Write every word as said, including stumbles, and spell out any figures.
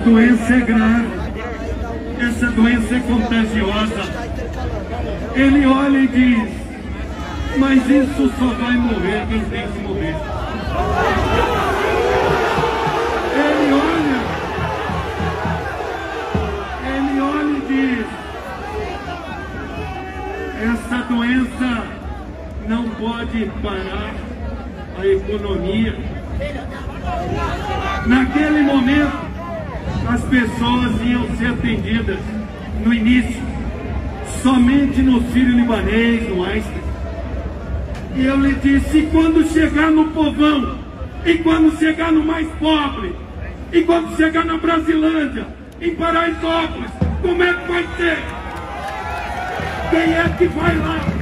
doença é grave, essa doença é contagiosa. Ele olha e diz, mas isso só vai morrer quem tem que morrer. Ele olha, ele olha e diz, essa doença não pode parar a economia. Naquele momento, as pessoas iam ser atendidas no início, somente no Sírio-Libanês, no Einstein. E eu lhe disse, e quando chegar no povão, e quando chegar no mais pobre, e quando chegar na Brasilândia, em Paraisópolis, como é que vai ser? Quem é que vai lá?